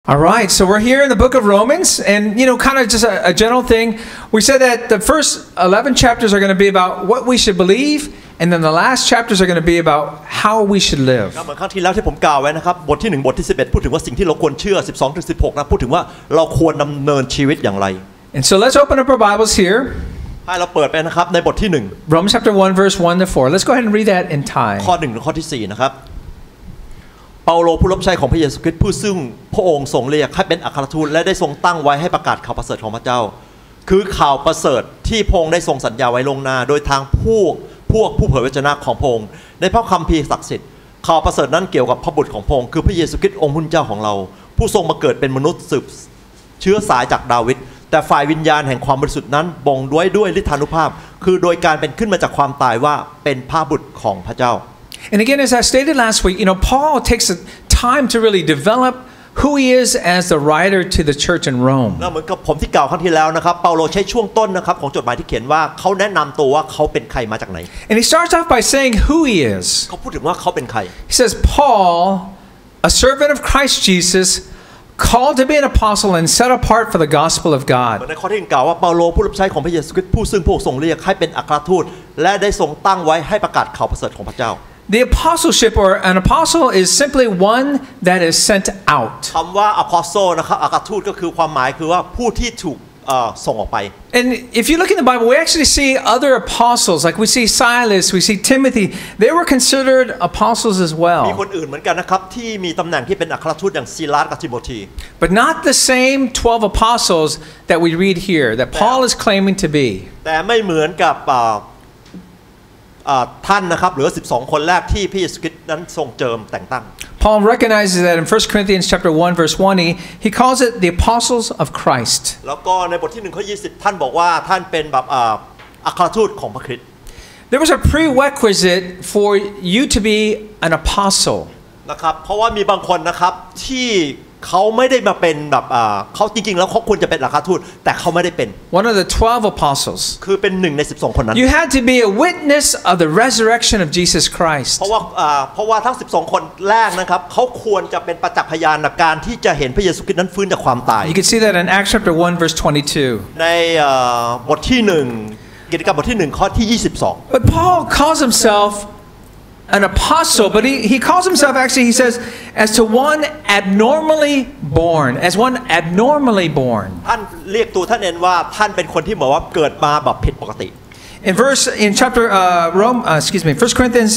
All right, so we're here in the book of Romans, and kind of just a general thing. We said that the first 11 chapters are going to be about what we should believe, and then the last chapters are going to be about how we should live. เหมือนครั้งที่แล้วที่ผมกล่าวไว้นะครับบทที่1บทที่11พูดถึงว่าสิ่งที่เราควรเชื่อ12ถึง16นะพูดถึงว่าเราควรดำเนินชีวิตอย่างไร And so let's open up our Bibles here. ให้เราเปิดไปนะครับในบทที่1 Romans chapter 1 verse 1 to 4. Let's go ahead and read that in Thai. ข้อ1ถึงข้อที่4นะครับเปาโลผู้รับใช้ของพระเยซูคริสต์ผู้ซึ่งพระองค์ทรงเรียกให้เป็นอัครทูตและได้ทรงตั้งไว้ให้ประกาศข่าวประเสริฐของพระเจ้าคือข่าวประเสริฐที่พระองค์ได้ทรงสัญญาไว้ล่วงหน้าโดยทางผู้เผยพระวจนะของพระองค์ในพระคัมภีร์ศักดิ์สิทธิ์ข่าวประเสริฐนั้นเกี่ยวกับพระบุตรของพระองค์คือพระเยซูคริสต์องค์ผู้เจ้าของเราผู้ทรงมาเกิดเป็นมนุษย์สืบเชื้อสายจากดาวิดแต่ฝ่ายวิญญาณแห่งความบริสุทธิ์นั้นบ่งด้วยฤทธานุภาพคือโดยการเป็นขึ้นมาจากความตายว่าเป็นพระบุตรของพระเจ้า And again, as I stated last week, Paul takes the time to really develop who he is as the writer to the church in Rome. เหมือนกับผมที่กล่าวครั้งที่แล้วนะครับเปาโลใช้ช่วงต้นนะครับของจดหมายที่เขียนว่าเขาแนะนำตัวว่าเขาเป็นใครมาจากไหน And he starts off by saying who he is. เขาพูดถึงว่าเขาเป็นใคร He says, Paul, a servant of Christ Jesus, called to be an apostle and set apart for the gospel of God. ในข้อที่1กล่าวว่าเปาโลผู้รับใช้ของพระเยซูคริสต์ผู้ซึ่งพระองค์ทรงเรียกให้เป็นอัครทูตและได้ทรงตั้งไว้ให้ประกาศข่าวประเสริฐของพระเจ้า The apostleship or an apostle is simply one that is sent out. คำว่า apostle นะครับอัครทูตก็คือความหมายคือว่าผู้ที่ถูกส่งออกไป And if you look in the Bible, we actually see other apostles, like we see Silas, we see Timothy. They were considered apostles as well. มีคนอื่นเหมือนกันนะครับที่มีตำแหน่งที่เป็นอัครทูตอย่างซีลาสกับทิโมธี But not the same 12 apostles that we read here, that Paul is claiming to be. แต่ไม่เหมือนกับท่านนะครับหรือ12คนแรกที่พระเยซูคริสต์นั้นทรงเจิมแต่งตั้ง Paul recognizes that in 1 Corinthians chapter 1 verse 20, he calls it the apostles of Christ. แล้วก็ในบทที่1ข้อ20ท่านบอกว่าท่านเป็นแบบอัครทูตของพระคริสต์ There was a prerequisite for you to be an apostle. นะครับเพราะว่ามีบางคนนะครับที่เขาไม่ได้มาเป็นแบบเขาจริงๆแล้วเขาควรจะเป็นอัครทูตแต่เขาไม่ได้เป็น One of the 12 apostles. คือเป็น1ใน12คนนั้น You had to be a witness of the resurrection of Jesus Christ. เพราะว่าทั้ง12คนแรกนะครับเขาควรจะเป็นประจักษ์พยานในการที่จะเห็นพระเยซูคริสต์นั้นฟื้นจากความตาย You can see that in Acts chapter 1 verse 22. ในบทที่1กิจกรรมบทที่1ข้อที่22 But Paul calls himself an apostle, but he calls himself actually, he says, as to one abnormally born, as one abnormally born. ท่านเรียกตัวท่านเองว่าท่านเป็นคนที่บอกว่าเกิดมาแบบผิดปกติ In chapter 1 Corinthians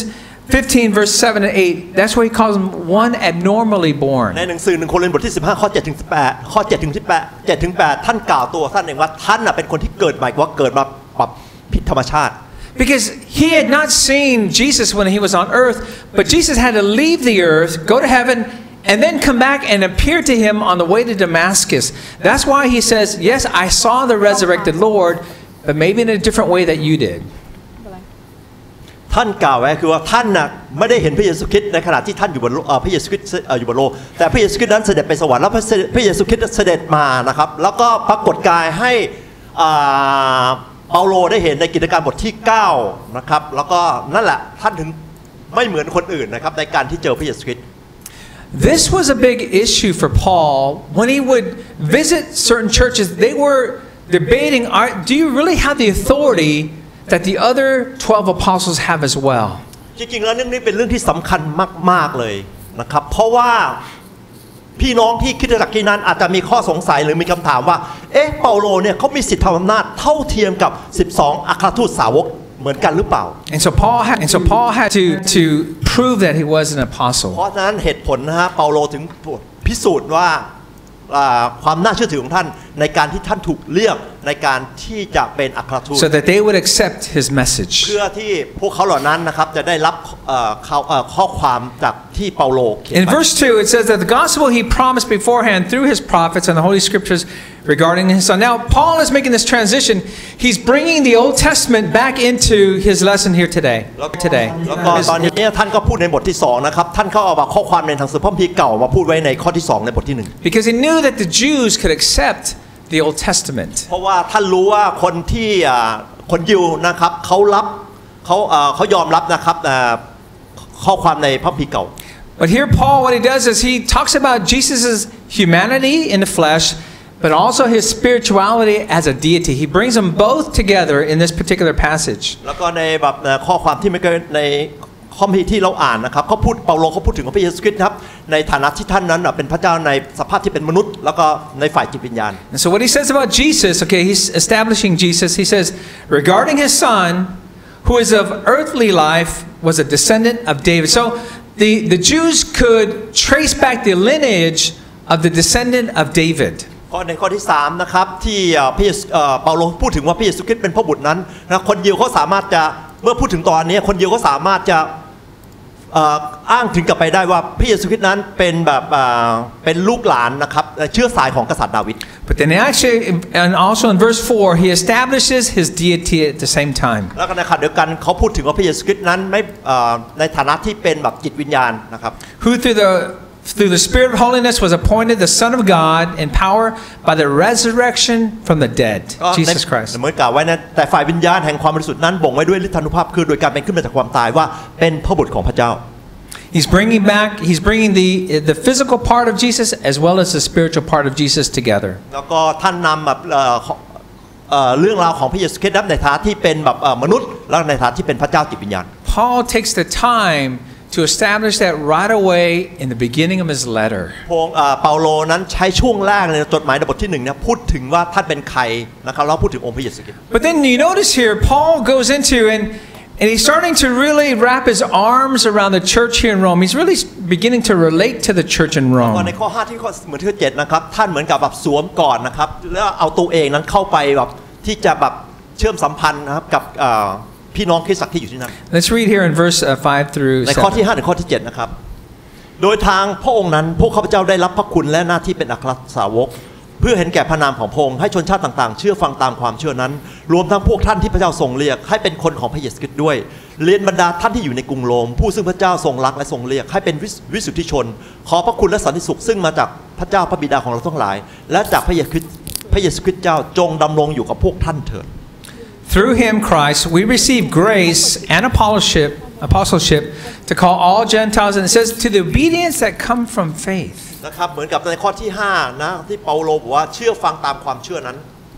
15 verse 7 and 8, that's why he calls him one abnormally born. ในหนังสือ1โครินธ์บทที่15ข้อ7ถึง8ข้อ7ถึง8ท่านกล่าวตัวท่านเองว่าท่านเป็นคนที่เกิดใหม่ว่าเกิดมาแบบผิดธรรมชาติ Because he had not seen Jesus when he was on earth, but Jesus had to leave the earth, go to heaven, and then come back and appear to him on the way to Damascus. That's why he says, yes, I saw the resurrected Lord, but maybe in a different way that you did. ท่านกล่าวไว้คือว่าท่านน่ะไม่ได้เห็นพระเยซูคริสต์ในขณะที่ท่านอยู่บนพระเยซูคริสต์อยู่บนโลกแต่พระเยซูคริสต์นั้นเสด็จไปสวรรค์แล้วพระเยซูคริสต์เสด็จมานะครับแล้วก็ปรากฏกายให้เปาโลได้เห็นในกิจการบทที่9นะครับแล้วก็นั่นแหละท่านถึงไม่เหมือนคนอื่นนะครับในการที่เจอพระเยซูคริสต์ This was a big issue for Paul when he would visit certain churches. They were debating, do you really have the authority that the other 12 apostles have as well? จริงๆแล้วเรื่องนี้เป็นเรื่องที่สำคัญมากๆเลยนะครับเพราะว่าพี่น้องที่คริสตจักรนั้นอาจจะมีข้อสงสัยหรือมีคำถามว่าเปาโลเนี่ยเขามีสิทธิอำนาจเท่าเทียมกับ12อัครทูตสาวกเหมือนกันหรือเปล่า And so Paul had to prove that he was an apostle. เพราะฉะนั้นเหตุผลนะฮะเปาโลถึงพิสูจน์ว่าความน่าเชื่อถือของท่านในการที่ท่านถูกเลือกในการที่จะเป็นอัครทูต So that they would accept his message. เพื่อที่พวกเขาเหล่านั้นนะครับจะได้รับข้อความจากที่เปาโลเขียน In verse 2 it says that the gospel he promised beforehand through his prophets and the holy scriptures regarding his son. Now Paul is making this transition. He's bringing the Old Testament back into his lesson here today. แล้วก็ตอนนี้ท่านก็พูดในบทที่2นะครับท่านก็เอาข้อความในหนังสือพระคัมภีร์เก่ามาพูดไว้ในข้อที่2ในบทที่1 Because he knew that the Jews could accept the Old Testament. เพราะว่าท่านรู้ว่าคนที่คนยิวนะครับเขายอมรับนะครับข้อความในพระคัมภีร์เก่า But here Paul, what he does is he talks about Jesus' humanity in the flesh, but also his spirituality as a deity. He brings them both together in this particular passage. แล้วก็ในแบบข้อความที่ไม่เคยในข้อมีที่เราอ่านนะครับเขาพูดเปาโลเขาพูดถึงพระเยซูคริสต์ครับในฐานะที่ท่านนั้นเป็นพระเจ้าในสภาพที่เป็นมนุษย์แล้วก็ในฝ่ายจิตวิญญาณ And so what he says about Jesus, okay, he's establishing Jesus. He says regarding his son, who is of earthly life, was a descendant of David. So the Jews could trace back the lineage of the descendant of David. ในข้อที่3นะครับที่เปาโลพูดถึงว่าพระเยซูคริสต์เป็นพระบุตรนั้นนะคนยิวเขาสามารถจะเมื่อพูดถึงตอนนี้คนยิวเขาสามารถจะอ้างถึงกลับไปได้ว่าพระเยซูคริสต์นั้นเป็นแบบเป็นลูกหลานนะครับเชื้อสายของกษัตริย์ดาวิด But then actually, and also in verse 4, he establishes his deity at the same time. แล้วก็ในขณะเดียวกันเขาพูดถึงว่าพระเยซูคริสต์นั้นไม่ในฐานะที่เป็นแบบจิตวิญญาณนะครับ Who through the Spirit of holiness was appointed the Son of God in power by the resurrection from the dead, Jesus Christ. เหมือนกล่าวไว้นะแต่ฝ่ายวิญญาณแห่งความบริสุทธิ์นั้นบ่งไว้ด้วยฤทธานุภาพคือโดยการเป็นขึ้นมาจากความตายว่าเป็นพระบุตรของพระเจ้า He's bringing the physical part of Jesus as well as the spiritual part of Jesus together. แล้วก็ท่านนำแบบเรื่องราวของพระเยซูคริสต์ในฐานะที่เป็นแบบมนุษย์และในฐานะที่เป็นพระเจ้าจิตวิญญาณ Paul takes the time to establish that right away in the beginning of his letter. เปาโลนั้นใช้ช่วงแรกในจดหมายในบทที่1เนี่ยพูดถึงว่าท่านเป็นใครนะครับแล้วพูดถึงองค์พระเยซูคริสต์ But then you notice here Paul goes into and he's starting to really wrap his arms around the church here in Rome. He's really beginning to relate to the church in Rome. ในข้อ5ที่ข้อเหมือนที่7นะครับท่านเหมือนกับแบบสวมกอดนะครับแล้วเอาตัวเองนั้นเข้าไปแบบที่จะแบบเชื่อมสัมพันธ์นะครับกับพี่น้องคริสตจักรที่อยู่ที่นั่น Let's read here in verse 5 through 7. ในข้อที่5ถึงข้อที่7นะครับโดยทางพระองค์นั้นพวกข้าพเจ้าได้รับพระคุณและหน้าที่เป็นอัครสาวกเพื่อเห็นแก่พระนามของพระองค์ให้ชนชาติต่างๆเชื่อฟังตามความเชื่อนั้นรวมทั้งพวกท่านที่พระเจ้าทรงเรียกให้เป็นคนของพระเยซูคริสต์ด้วยเรียนบรรดาท่านที่อยู่ในกรุงโรมผู้ซึ่งพระเจ้าทรงรักและทรงเรียกให้เป็นวิสุทธิชนขอพระคุณและสันติสุขซึ่งมาจากพระเจ้าพระบิดาของเราทั้งหลายและจากพระเยซูคริสต์เจ้าจงดำรงอยู่กับพวกท่านเถิด Through him, Christ, we receive grace and apostleship to call all Gentiles, and it says, to the obedience that come from faith. นะครับเหมือนกับในข้อที่5นะที่เปาโลบอกว่าเชื่อฟังตามความเชื่อนั้น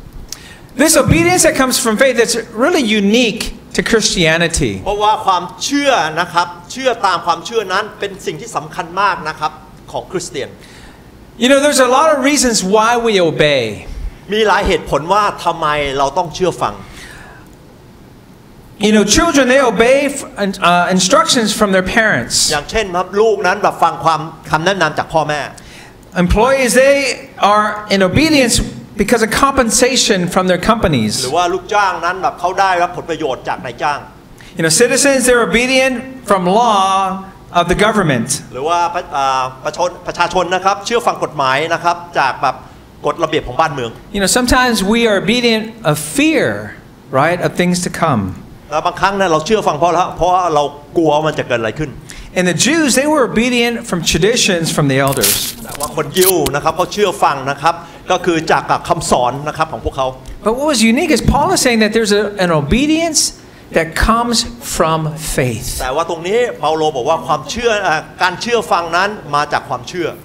This obedience that comes from faith that's really unique to Christianity. เพราะว่าความเชื่อนะครับเชื่อตามความเชื่อนั้นเป็นสิ่งที่สำคัญมากนะครับของคริสเตียน You know, there's a lot of reasons why we obey. มีหลายเหตุผลว่าทำไมเราต้องเชื่อฟัง You know, children, they obey instructions from their parents. อย่างเช่นครับลูกนั้นแบบฟังคำแนะนำจากพ่อแม่ Employees, they are in obedience because of compensation from their companies. หรือว่าลูกจ้างนั้นแบบเขาได้รับผลประโยชน์จากนายจ้าง You know, citizens, they're obedient from law of the government. หรือว่าประชาชนนะครับเชื่อฟังกฎหมายนะครับจากแบบกฎระเบียบของบ้านเมือง You know, sometimes we are obedient of fear, right, of things to come. แล้วบางครั้งเนี่ยเราเชื่อฟังเพราะเรากลัวมันจะเกิดอะไรขึ้น And the Jews, they were obedient from traditions from the elders. แต่ว่าคนยิวนะครับเขาเชื่อฟังนะครับก็คือจากคำสอนนะครับของพวกเขา But what was unique is Paul is saying that there's an obedience that comes from faith. แต่ว่าตรงนี้เปาโลบอกว่าความเชื่อการเชื่อฟังนั้นมาจากความเชื่อ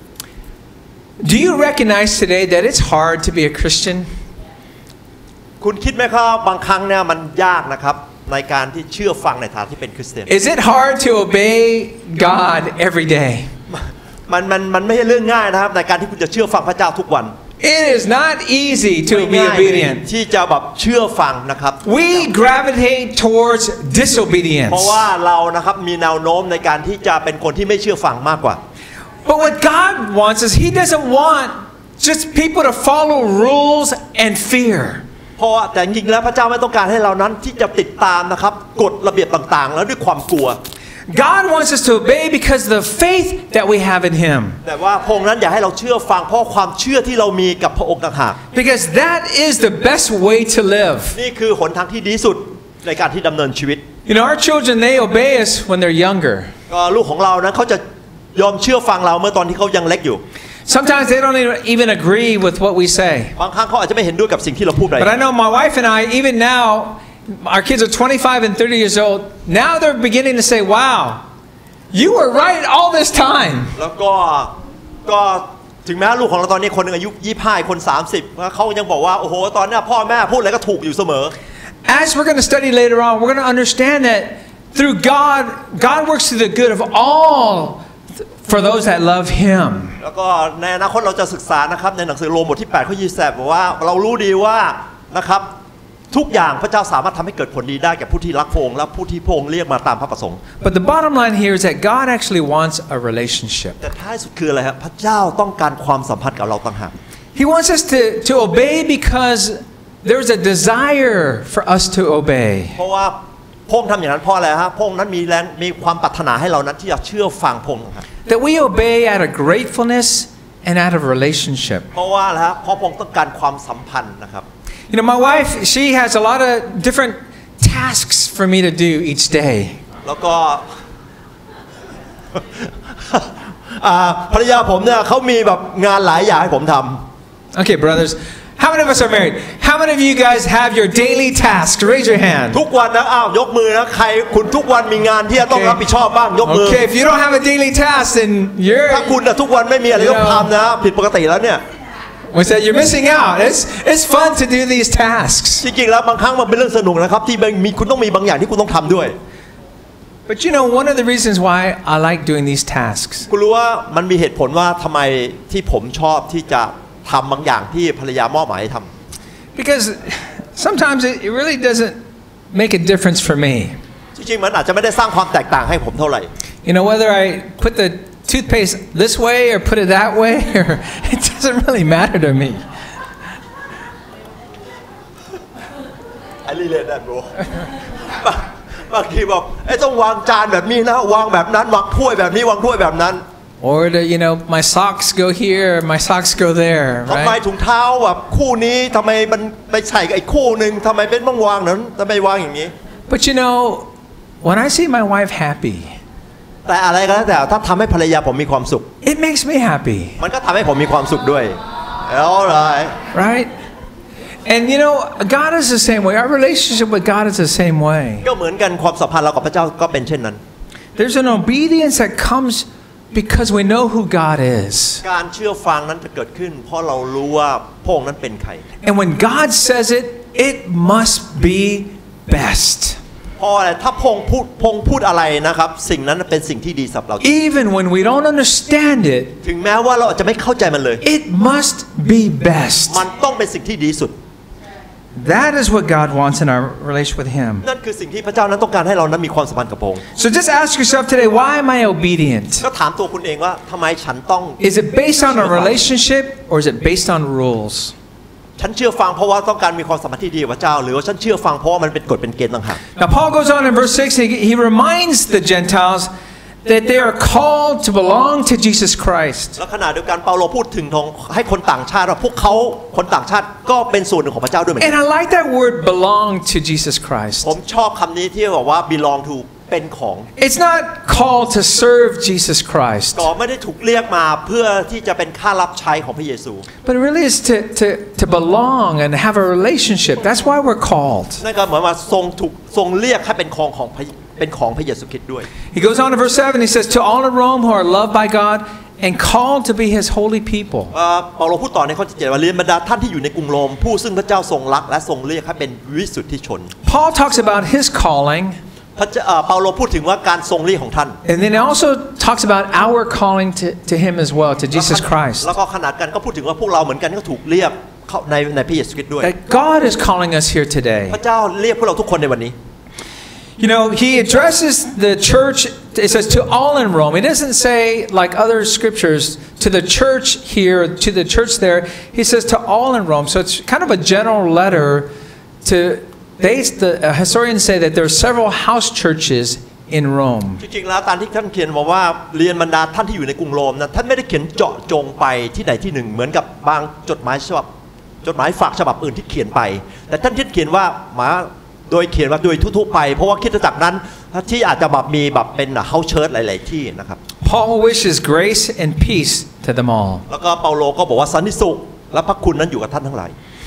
Do you recognize today that it's hard to be a Christian? คุณคิดไหมครับบางครั้งเนี่ยมันยากนะครับในการที่เชื่อฟังในฐานะที่เป็นคริสเตียน Is it hard to obey God every day? มันไม่ใช่เรื่องง่ายนะครับในการที่คุณจะเชื่อฟังพระเจ้าทุกวัน It is not easy to be obedient. ที่จะแบบเชื่อฟังนะครับ We gravitate towards disobedience. เพราะว่าเรานะครับมีแนวโน้มในการที่จะเป็นคนที่ไม่เชื่อฟังมากกว่า But what God wants is He doesn't want just people to follow rules and fear. เพราะแต่จริงๆแล้วพระเจ้าไม่ต้องการให้เรานั้นที่จะติดตามนะครับกฎระเบียบต่างๆแล้วด้วยความกลัว God wants us to obey because of the faith that we have in Him. แต่ว่าพระองค์นั้นอยากให้เราเชื่อฟังเพราะความเชื่อที่เรามีกับพระองค์ต่างหาก Because that is the best way to live. นี่คือหนทางที่ดีสุดในการที่ดำเนินชีวิต You know, our children, they obey us when they're younger. ลูกของเรานั้นเขาจะยอมเชื่อฟังเราเมื่อตอนที่เขายังเล็กอยู่ Sometimes they don't even agree with what we say. บางครั้งเขาอาจจะไม่เห็นด้วยกับสิ่งที่เราพูดเลย But I know my wife and I, even now, our kids are 25 and 30 years old. Now they're beginning to say, "Wow, you were right all this time." แล้วก็ถถึงแม้ลูกของเราตอนนี้คนหนึ่งอายุ25คน30เขายังบอกว่าโอ้โหตอนนี้พ่อแม่พูดอะไรก็ถูกอยู่เสมอ As we're going to study later on, we're going to understand that through God, God works to the good of all for those that love Him. แล้วก็ในอนาคตเราจะศึกษานะครับในหนังสือโรมบทที่8ข้อ20บอกว่าเรารู้ดีว่านะครับทุกอย่างพระเจ้าสามารถทำให้เกิดผลดีได้แก่ผู้ที่รักพระองค์และผู้ที่พระองค์เรียกมาตามพระประสงค์ But the bottom line here is that God actually wants a relationship. แต่ท้ายสุดคืออะไรครับพระเจ้าต้องการความสัมพันธ์กับเราต่างหาก He wants us to obey because there's a desire for us to obey. เพราะว่าพระองค์ทำอย่างนั้นเพราะอะไรฮะพระองค์นั้นมีความปรารถนาให้เรานั้นที่จะเชื่อฟังพระองค์ครับ That we obey out of gratefulness and out of relationship. เพราะว่าอะไรฮะเพราะพระองค์ต้องการความสัมพันธ์นะครับ You know, my wife, she has a lot of different tasks for me to do each day. แล้วก็ ภรรยาผมเนี่ยเขามีแบบงานหลายอย่างให้ผมทำ Okay, brothers. How many of us are married? How many of you guys have your daily tasks? Raise your hand. ทุกวันนะยกมือนะใครคุณทุกวันมีงานที่จะต้องรับผิดชอบบ้างยกมือ Okay, if you don't have a daily task, then you're ถ้าคุณทุกวันไม่มีอะไรต้องทำนะผิดปกติแล้วเนี่ย We said you're missing out. It's fun to do these tasks. จริงๆแล้วบางครั้งมันเป็นเรื่องสนุกนะครับที่คุณต้องมีบางอย่างที่คุณต้องทำด้วย But you know, one of the reasons why I like doing these tasks. คุณรู้ว่ามันมีเหตุผลว่าทำไมที่ผมชอบที่จะทำบางอย่างที่ภรรยามอบหมายให้ทำ Because sometimes it really doesn't make a difference for me. จริงๆมันอาจจะไม่ได้สร้างความแตกต่างให้ผมเท่าไหร่ You know, whether I put the toothpaste this way or put it that way, or it doesn't really matter to me. I relate that bro บางทีบอกต้องวางจานแบบนี้นะวางแบบนั้นวางถ้วยแบบนี้วางถ้วยแบบนั้น Or you know, my socks go here, my socks go there, ทำไม right? ถุงเท้าแบบคู่นี้ทำไมมันไปใส่กับอีกคู่หนึ่งทำไมเป็นบ้างวางนั้นทำไมวางอย่างนี้ But you know, when I see my wife happy, แต่อะไรก็แล้วแต่ถ้าทำให้ภรรยาผมมีความสุข it makes me happy. มันก็ทำให้ผมมีความสุขด้วย Alright. Right? And you know, God is the same way. Our relationship with God is the same way. ก็เหมือนกันความสัมพันธ์เรากับพระเจ้าก็เป็นเช่นนั้น There's an obedience that comes because we know who God is. การเชื่อฟังนั้นจะเกิดขึ้นเพราะเรารู้ว่าพระองค์นั้นเป็นใคร And when God says it, it must be best. เพราะอะไรถ้าพงพูดอะไรนะครับสิ่งนั้นเป็นสิ่งที่ดีสำหรับเรา Even when we don't understand it, ถึงแม้ว่าเราอาจจะไม่เข้าใจมันเลย it must be best. มันต้องเป็นสิ่งที่ดีสุด That is what God wants in our relation with Him. นั่นคือสิ่งที่พระเจ้านั้นต้องการให้เรานั้นมีความสัมพันธ์กับพระองค์ So just ask yourself today, why am I obedient? ก็ถามตัวคุณเองว่าทำไมฉันต้อง Is it based on a relationship or is it based on rules? ฉันเชื่อฟังเพราะว่าต้องการมีความสัมพันธ์ที่ดีกับพระเจ้าหรือว่าฉันเชื่อฟังเพราะว่ามันเป็นกฎเป็นเกณฑ์ต่างหาก Now Paul goes on in verse 6, he reminds the Gentiles that they are called to belong to Jesus Christ. แล้วขณะเดียวกันเปาโลพูดถึงให้คนต่างชาติว่าพวกเขาคนต่างชาติก็เป็นส่วนหนึ่งของพระเจ้าด้วยเหมือนกั And I like that word belong to Jesus Christ. ผมชอบคำนี้ที่บอกว่า belong to เป็นของ It's not called to serve Jesus Christ, ก็ไม่ได้ถูกเรียกมาเพื่อที่จะเป็นข้ารับใช้ของพระเยซู but it really is to belong and have a relationship. That's why we're called. นั่นก็เหมือนว่าทรงเรียกให้เป็นของพระเยซูคริสต์ด้วย He goes on in verse 7, he says, to all in Rome who are loved by God and called to be His holy people. เปาโลพูดต่อในข้อที่7ว่าเรียนบรรดาท่านที่อยู่ในกรุงโรมผู้ซึ่งพระเจ้าทรงรักและทรงเรียกให้เป็นวิสุทธิชน Paul talks about his calling, เปาโลพูดถึงว่าการทรงเรียกของท่าน and then he also talks about our calling to Him as well, to Jesus Christ. แล้วก็ขนาดกันก็พูดถึงว่าพวกเราเหมือนกันก็ถูกเรียกเข้าในพระเยซูคริสต์ด้วย That God is calling us here today. พระเจ้าเรียกพวกเราทุกคนในวันนี้ You know, he addresses the church, it says to all in Rome. It doesn't say, like other scriptures, to the church here, to the church there. He says to all in Rome. So it's kind of a general letter to, the historians say that there are several house churches in Rome. จริงๆแล้วตามที่ท่านเขียนบอกว่าเรียนบรรดาท่านที่อยู่ในกรุงโรมนะท่านไม่ได้เขียนเจาะจงไปที่ไหนที่หนึ่งเหมือนกับบางจดหมายฝากฉบับอื่นที่เขียนไปแต่ท่านเขียนว่าโดยเขียนว่าโดยทั่วๆไปเพราะว่าคริสตจักรนั้นที่อาจจะแบบมีแบบเป็นเฮาส์เชิร์ชหลายๆที่นะครับ Paul wishes grace and peace to them all. แล้วก็เปาโลก็บอกว่าสันติสุขและพระคุณนั้นอยู่กับท่านทั้งหลาย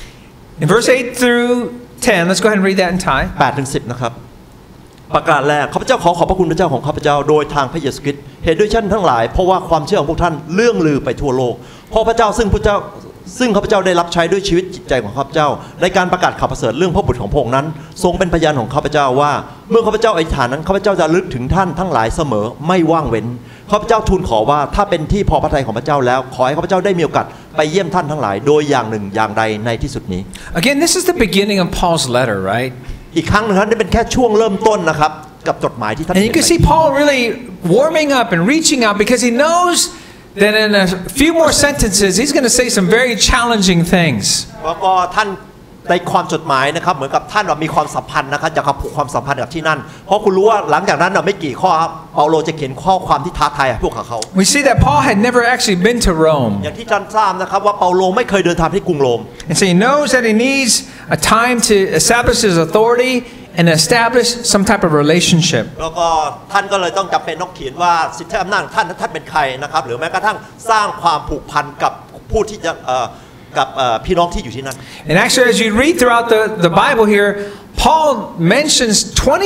In verse 8 through 10, let's go ahead and read that in Thai. 8-10 นะครับประกาศแรกข้าพเจ้าขอบพระคุณพระเจ้าของข้าพเจ้าโดยทางพระเยซูคริสต์เหตุด้วยท่านทั้งหลายเพราะว่าความเชื่อของพวกท่านเลื่องลือไปทั่วโลกเพราะพระเจ้าซึ่งข้าพเจ้าได้รับใช้ด้วยชีวิตจิตใจของข้าพเจ้าในการประกาศข่าวประเสริฐเรื่องพระบุตรของพระองค์นั้นทรงเป็นพยานของข้าพเจ้าว่าเมื่อข้าพเจ้าอธิษฐานนั้นข้าพเจ้าจะลึกถึงท่านทั้งหลายเสมอไม่ว่างเว้นข้าพเจ้าทูลขอว่าถ้าเป็นที่พอพระทัยของพระเจ้าแล้วขอให้ข้าพเจ้าได้มีโอกาสไปเยี่ยมท่านทั้งหลายโดยอย่างหนึ่งอย่างใดในที่สุดนี้ Again, this is the beginning of Paul's letter, right? อีกครั้งนึงครับนี่เป็นแค่ช่วงเริ่มต้นนะครับกับจดหมายที่ท่าน And you can see Paul really warming up and reaching out because he knows that in a few more sentences he's going to say some very challenging things. แล้วก็ท่านในความจดหมายนะครับเหมือนกับท่านมีความสัมพันธ์นะครับอยากผูกความสัมพันธ์กับที่นั่นเพราะคุณรู้ว่าหลังจากนั้นไม่กี่ข้อครับเปาโลจะเขียนข้อความที่ท้าทายพวกเขา We see that Paul had never actually been to Rome. อย่างที่ท่านทราบนะครับว่าเปาโลไม่เคยเดินทางที่กรุงโรม And so he knows that he needs a time to establish his authority and establish some type of relationship. แล้วก็ท่านก็เลยต้องจำเป็นต้องเขียนว่าสิทธิอำนาจท่านเป็นใครนะครับหรือแม้กระทั่งสร้างความผูกพันกับผู้ที่จะกับพี่น้องที่อยู่ที่นั่น And actually as you read throughout the Bible here, Paul mentions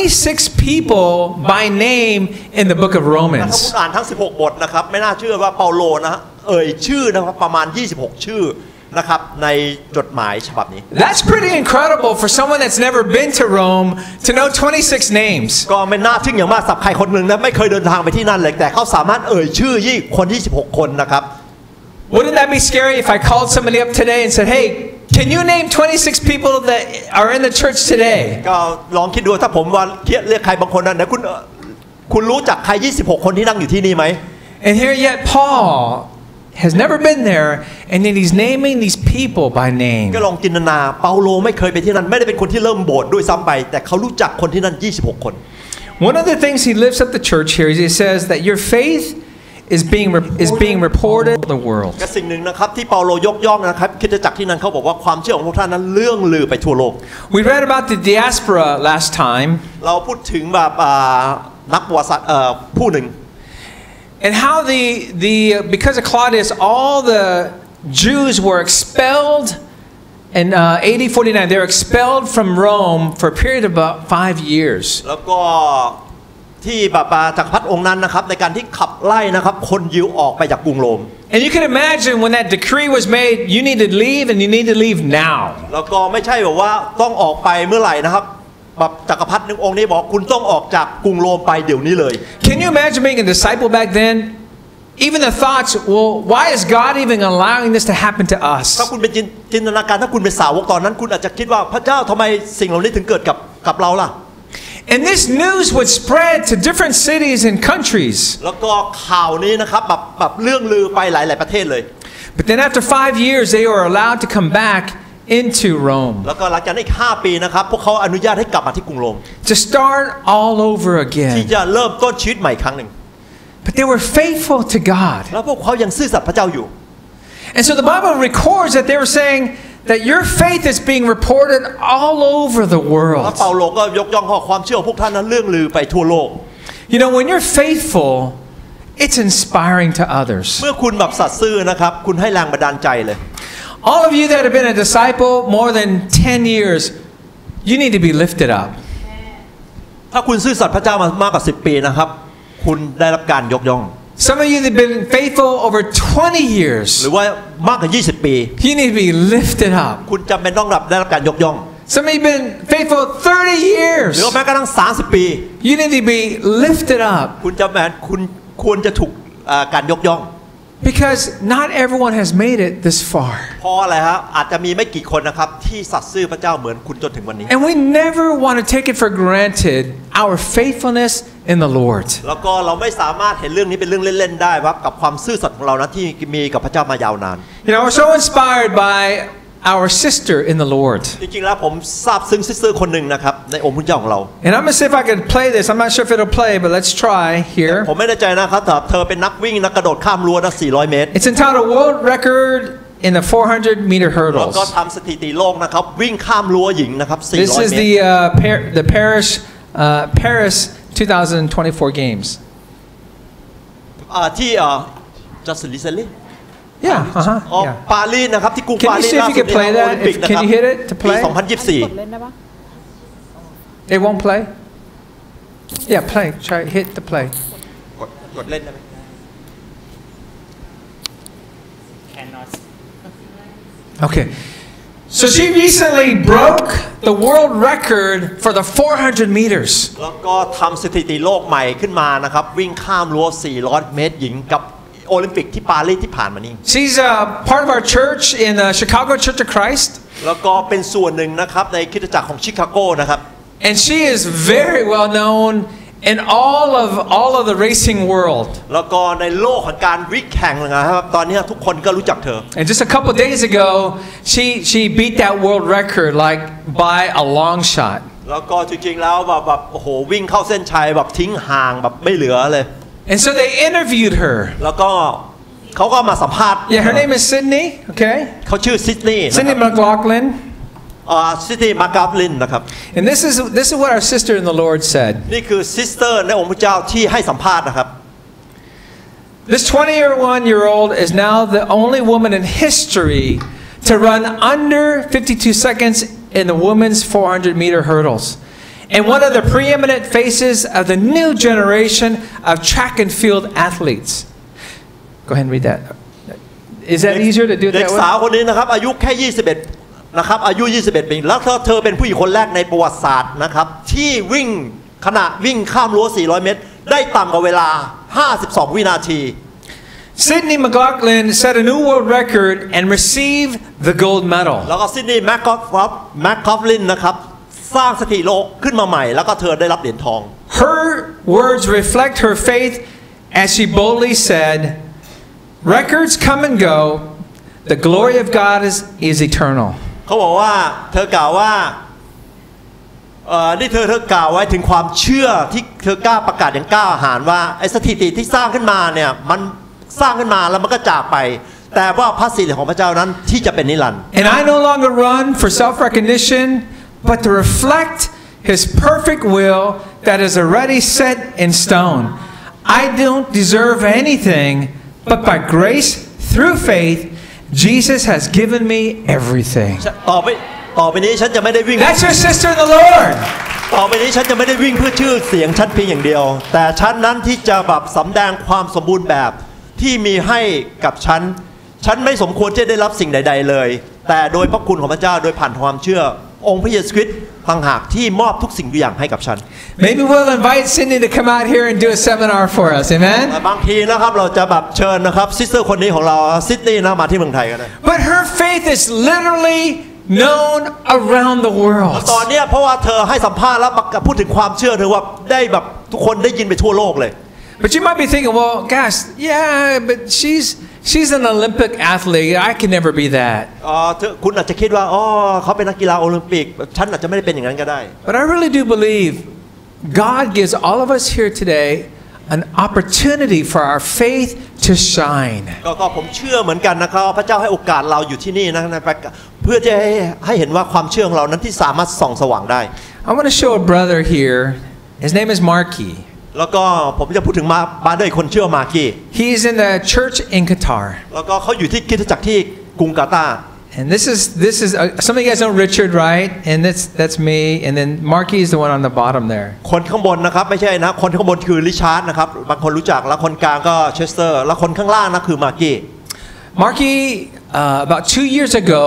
26 people by name in the book of ถ้า Romans. คุณอ่านทั้ง16บทนะครับไม่น่าเชื่อว่าเปาโลนะชื่อนะครับประมาณ26ชื่อนะครับในจดหมายฉบับนี้ That's pretty incredible for someone that's never been to Rome to know 26 names. ก็ไม่น่าทึ่งอย่างมากสำหรับใครคนหนึ่งนะไม่เคยเดินทางไปที่นั่นเลยแต่เขาสามารถชื่อคน26คนนะครับ Wouldn't that be scary if I called somebody up today and said, hey, can you name 26 people that are in the church today? ก็ลองคิดดูถ้าผมว่าเรียกใครบางคนนั้นนะคุณรู้จักใคร26คนที่นั่งอยู่ที่นี่ไหม And here yet Paul has never been there and then he's naming these people by name. ก็ลองจินตนาเปาโลไม่เคยไปที่นั่นไม่ได้เป็นคนที่เริ่มโบสถ์ด้วยซ้ำไปแต่เขารู้จักคนที่นั่น26คน One of the things he lifts up the church here is he says that your faith is being reported to the world. ก็สิ่งหนึ่งนะครับที่เปาโลยกย่องนะครับคริสตจักรที่นั่นเขาบอกว่าความเชื่อของพวกท่านนั้นเลื่องลือไปทั่วโลก We read about the diaspora last time. เราพูดถึงแบบนักประวัติศาสตร์ผู้หนึ่ง And how because of Claudius all the Jews were expelled in AD 49. They were expelled from Rome for a period of about 5 years. แล้วก็ที่จักรพรรดิองค์นั้นนะครับในการที่ขับไล่นะครับคนยิวออกไปจากกรุงโรม And you can imagine when that decree was made, you need to leave and you need to leave now. แล้วก็ไม่ใช่แบบว่าต้องออกไปเมื่อไหร่นะครับแบบจักรพรรดิองค์นี้บอกคุณต้องออกจากกรุงโรมไปเดี๋ยวนี้เลย Can you imagine being a disciple back then? Even the thoughts, well, why is God even allowing this to happen to us? ถ้าคุณเป็นจินตนาการถ้าคุณเป็นสาวกตอนนั้นคุณอาจจะคิดว่าพระเจ้าทำไมสิ่งเหล่านี้ถึงเกิดกับเราล่ะ And this news would spread to different cities and countries. แล้วก็ข่าวนี้นะครับแบบเรื่องลือไปหลายประเทศเลย But then after 5 years, they were allowed to come back into Rome. แล้วก็หลังจากนั้นอีก5 ปีนะครับพวกเขาอนุญาตให้กลับมาที่กรุงโรม To start all over ที่ again. จะเริ่มต้นชีวิตใหม่ครั้งหนึ่ง But they were faithful to God. แล้วพวกเขายังซื่อสัตย์พระเจ้าอยู่ And so the Bible records that they were saying that your faith is being reported all over the แล้ว world. เปาโลก็ยกย่องข้อความเชื่อของพวกท่านนั้นเรื่องลือไปทั่วโลก You know, when you're faithful, it's inspiring to others. เมื่อคุณแบบสัตย์ซื่อนะครับคุณให้แรงบันดาลใจเลย All of you that have been a disciple more than 10 years, you need to be lifted up. ถ้าคุณซื่อสัตย์พระเจ้ามากกว่า10 ปีนะครับคุณได้รับการยกย่อง Some of you that have been faithful over 20 years, หรือว่ามากกว่า20 ปี you need to be lifted up. คุณจำเป็นต้องได้รับการยกย่อง Some of you have been faithful 30 years, หรือแม้กระทั่ง30 ปี you need to be lifted up. คุณจำเป็นคุณควรจะถูกการยกย่อง Because not everyone has made it this far. เพราะอะไรฮะอาจจะมีไม่กี่คนนะครับที่สัตย์ซื่อพระเจ้าเหมือนคุณจนถึงวันนี้ And we never want to take it for granted our faithfulness in the Lord. แล้วก็เราไม่สามารถเห็นเรื่องนี้เป็นเรื่องเล่นๆได้ครับกับความซื่อสัตย์ของเรานะที่มีกับพระเจ้ามายาวนาน You know, we're so inspired by our sister in the Lord. จริงๆแล้วผมซาบซึ้งซิสเตอร์คนหนึ่งนะครับในองค์พระเจ้าของเรา And I'm going to see if I can play this. I'm not sure if it'll play, but let's try here. ผมไม่แน่ใจนะครับแต่เธอเป็นนักวิ่งนักกระโดดข้ามรั้วนะ400 เมตร It's entitled World Record in the 400-meter แล้วก็ hurdles. ทำสถิติโลกนะครับวิ่งข้ามรั้วหญิงนะครับ400 This is เมตร the Paris 2024 games. ที่just recently Yeah, อ๋อ yeah. ปารีสนะครับที่กรุง Can ปา you รีส see if ล่า you สุด can play ใน that? โอลิมปิก If- นะ can ครับ you hit it to ปี play? 2024 It won't play? Yeah, play. Try hit the play. กดเล่นได้ไหม Okay. So she recently broke the world record for the 400 meters. แล้วก็ทำสถิติโลกใหม่ขึ้นมานะครับวิ่งข้ามรั้ว400 เมตรหญิงกับโอลิมปิกที่ปารีสที่ผ่านมานี้ She's part of our church in the Chicago Church of Christ. แล้วก็เป็นส่วนหนึ่งนะครับในคริสตจักรของชิคาโกนะครับ And she is very well known in all of the racing world. แล้วก็ในโลกของการวิ่งแข่งนะครับตอนนี้ทุกคนก็รู้จักเธอ And just a couple days ago, she beat that world record like by a long shot. แล้วก็จริงๆแล้วแบบโอ้โหวิ่งเข้าเส้นชัยแบบทิ้งห่างแบบไม่เหลือเลย And so they interviewed her. แล้วก็เขาก็มาสัมภาษณ์ Yeah, her name is Sydney. Okay. เขาชื่อซิดนีย์ Sydney McLaughlin. ซิดนีย์มากราฟลินนะครับ And this is what our sister in the Lord said. นี่คือซิสเตอร์ในองค์พระเจ้าที่ให้สัมภาษณ์นะครับ This 21-year-old is now the only woman in history to run under 52 seconds in the women's 400-meter hurdles. And one of the preeminent faces of the new generation of track and field athletes. Go ahead and read that. Is that easier to do it เด็ก that สาว way? คนนี้นะครับอายุแค่21นะครับอายุ21ปีแล้วเธอเป็นผู้หญิงคนแรกในประวัติศาสตร์นะครับที่วิ่งขณะวิ่งข้ามรั้ว400 เมตรได้ต่ำกว่าเวลา52 วินาที Sydney McLaughlin set a new world record and received the gold medal. แล้วก็ซิดนีย์แมคคอฟลินนะครับสร้างสถิติโลกขึ้นมาใหม่แล้วก็เธอได้รับเหรียญทอง Her words reflect her faith as she boldly said, "Records come and go. The glory of God is eternal." เขาบอกว่าเธอกล่าวว่านี่เธอกล่าวไว้ถึงความเชื่อที่เธอกล้าประกาศอย่างกล้าหาญว่าไอ้สถิติที่สร้างขึ้นมาเนี่ยมันสร้างขึ้นมาแล้วมันก็จากไปแต่ว่าพระสิริของพระเจ้านั้นที่จะเป็นนิรันดร์ And I no longer run for self-recognition, but to reflect His perfect will that is already set in stone. I don't deserve anything, but by grace through faith, Jesus has given me everything. ต่อไปนี้ฉันจะไม่ได้วิ่ง That's your sister in the Lord. ต่อไปนี้ฉันจะไม่ได้วิ่งเพื่อชื่อเสียงฉันเพียงอย่างเดียวแต่ฉันนั้นที่จะแบบสำแดงความสมบูรณ์แบบที่มีให้กับฉันไม่สมควรจะได้รับสิ่งใดๆเลยแต่โดยพระคุณของพระเจ้าโดยผ่านความเชื่อองค์พระเยซูคริสต์ต่างหากที่มอบทุกสิ่งทุกอย่างให้กับฉัน Maybe we'll invite Sydney to come out here and do a seminar for us. Amen. บางทีนะครับเราจะแบบเชิญนะครับซิสเตอร์คนนี้ของเราซิดนีย์นะมาที่เมืองไทยก็ได้ But her faith is literally known around the world. ตอนนี้เพราะว่าเธอให้สัมภาษณ์แล้วพูดถึงความเชื่อเธอว่าได้แบบทุกคนได้ยินไปทั่วโลกเลย But you might be thinking, well, gosh, yeah, but she's an Olympic athlete. I can never be that. คุณอาจจะคิดว่าเขาเป็นนักกีฬาโอลิมปิกฉันอาจจะไม่ได้เป็นอย่างนั้นก็ได้ But I really do believe God gives all of us here today an opportunity for our faith to shine. ก็ผมเชื่อเหมือนกันนะครับพระเจ้าให้โอกาสเราอยู่ที่นี่นะเพื่อจะให้เห็นว่าความเชื่อของเรานั้นที่สามารถส่องสว่างได้ I want to show a brother here. His name is Marky. แล้วก็ผมจะพูดถึงมาด้วยคนเชื่อมากี้ He's in the church in Qatar. แล้วก็เขาอยู่ที่คริสตจักรที่กรุงกาตาร์ And this is some of you guys know Richard, right? And that's me. And then Marky is the one on the bottom there. คนข้างบนนะครับไม่ใช่นะคนข้างบนคือริชาร์ดนะครับบางคนรู้จักแล้วคนกลางก็เชสเตอร์แล้วคนข้างล่างนะคือมากี้ Marky about 2 years ago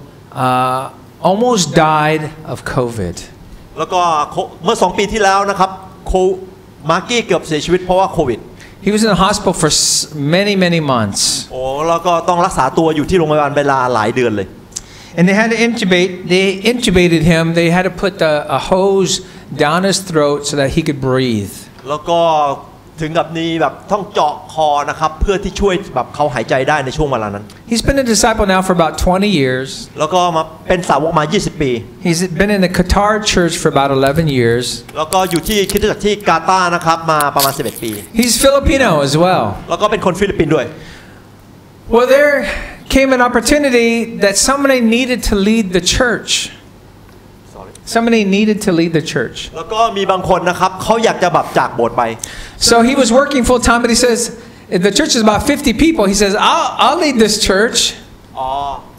almost died of COVID. แล้วก็เมื่อ2 ปีที่แล้วนะครับมาร์กี้เกือบเสียชีวิตเพราะว่าโควิด He was in the hospital for many months. แล้วก็ต้องรักษาตัวอยู่ที่โรงพยาบาลเวลาหลายเดือนเลย And they had to intubated him. They had to put a hose down his throat so that he could breathe. แล้วก็ถึงกับนี้แบบต้องเจาะคอนะครับเพื่อที่ช่วยแบบเขาหายใจได้ในช่วงเวลานั้น He's been a disciple now for about 20 years. แล้วก็มาเป็นสาวกมา20 ปี He's been in the Qatar church for about 11 years. แล้วก็อยู่ที่คริสตจักรที่กาตาร์นะครับมาประมาณ11 ปี He's Filipino as well. แล้วก็เป็นคนฟิลิปปินส์ด้วย Well, there came an opportunity that somebody needed to lead the church. Somebody needed to lead the church. แล้วก็มีบางคนนะครับเขาอยากจะแบบจากโบสถ์ไป So he was working full time, but he says the church is about 50 people. He says, "I'll lead this church."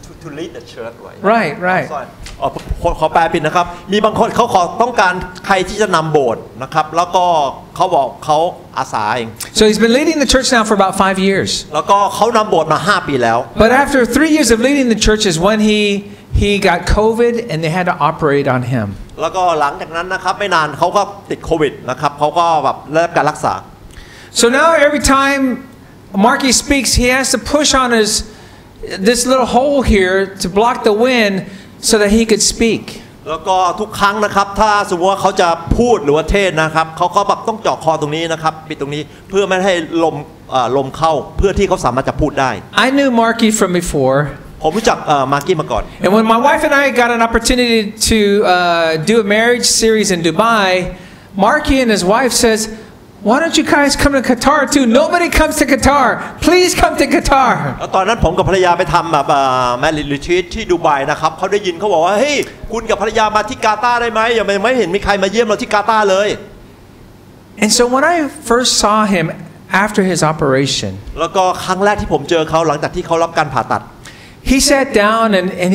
to lead the church Right. ขอแปลผิดนะครับมีบางคนเขาขอต้องการใครที่จะนำโบสถ์นะครับแล้วก็เขาบอกเขาอาสาเอง So he's been leading the church now for about 5 years. แล้วก็เขานำโบสถ์มา5 ปีแล้ว But after 3 years of leading the church is when he got COVID and they had to operate on him. แล้วก็หลังจากนั้นนะครับไม่นานเขาก็ติดโควิดนะครับเขาก็แบบได้รับการรักษา So now every time Marky speaks, he has to push on this little hole here to block the wind so that he could speak. แล้วก็ทุกครั้งนะครับถ้าสมมติว่าเขาจะพูดหรือว่าเทศนะครับเขาก็แบบต้องเจาะคอตรงนี้นะครับปิดตรงนี้เพื่อไม่ให้ลมเข้าเพื่อที่เขาสามารถจะพูดได้ I knew Marky from before. ผมรู้จักมาร์กี้มาก่อน And when my wife and I got an opportunity to do a marriage series in Dubai, Marky and his wife says, "Why don't you guys come to Qatar too? Nobody comes to Qatar. Please come to Qatar." แล้วตอนนั้นผมกับภรรยาไปทำแบบแมริทรีทรีตที่ดูไบนะครับเขาได้ยินเขาบอกว่าเฮ้ยคุณกับภรรยามาที่กาตาร์ได้ไหมยังไม่เห็นมีใครมาเยี่ยมเราที่กาตาร์เลย And so when I first saw him after his operation, แล้วก็ครั้งแรกที่ผมเจอเขาหลังจากที่เขารับการผ่าตัด he sat down and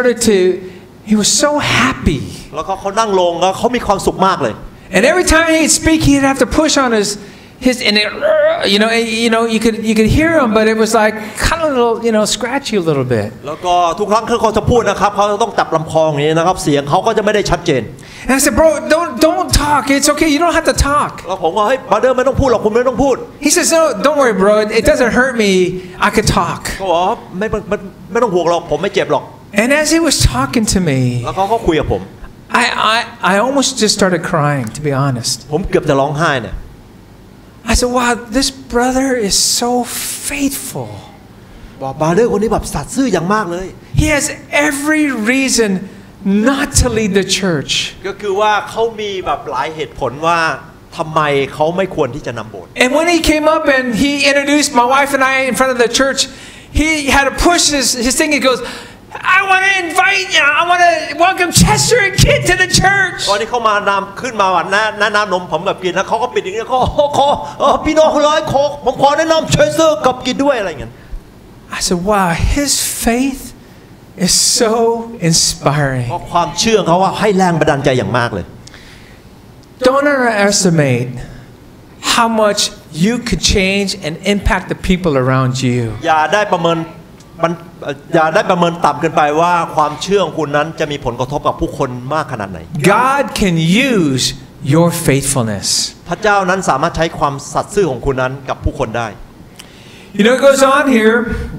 he was so happy. แล้วก็เขานั่งลงแล้วเขามีความสุขมากเลย And every time he'd speak, he'd have to push on his and it, you could hear him, but it was like kind of a little, scratchy a little bit. แล้วก็ทุกครั้งที่เขาจะพูดนะครับเขาจะต้องจับลำคออย่างนี้นะครับเสียงเขาก็จะไม่ได้ชัดเจน And I said, "Bro, don't talk. It's okay. You don't have to talk." แล้วผมก็เฮ้ยบราเดอร์ไม่ต้องพูดหรอกคุณไม่ต้องพูด He says, "No, don't worry, bro. It doesn't hurt me. I could talk." เขาบอกไม่ต้องห่วงหรอกผมไม่เจ็บหรอก And as he was talking to me, แล้วเขาก็คุยกับผม I almost just started crying, to be honest. ผมเกือบจะร้องไห้เนี่ย I said, "Wow, this brother is so faithful. บอกบราเดอร์คนนี้แบบสัตย์ซื่ออย่างมากเลย He has every reason not to lead the church." ก็คือว่าเขามีแบบหลายเหตุผลว่าทำไมเขาไม่ควรที่จะนำโบสถ์ And when he came up and he introduced my wife and I in front of the church, he had to push his thing. He goes, "I want to invite you. I want to welcome Chester and Kit to the church." ตอนที่เขามานำขึ้นมาวันน้ำนมผมกับกินแล้วเขาก็ปิดอย่างนี้เขาขอพี่น้องเลยผมขอแนะนำเชสเตอร์กับกินด้วยอะไรอย่างเงี้ย I said, "Wow, his faith is so inspiring." เพราะความเชื่อเขาว่าให้แรงบันดาลใจอย่างมากเลย Don't underestimate how much you could change and impact the people around you. อย่าได้ประเมินต่ำเกินไปว่าความเชื่อของคุณนั้นจะมีผลกระทบกับผู้คนมากขนาดไหน God can use your faithfulness. พระเจ้านั้นสามารถใช้ความสัตย์ซื่อของคุณนั้นกับผู้คนได้ It goes on here,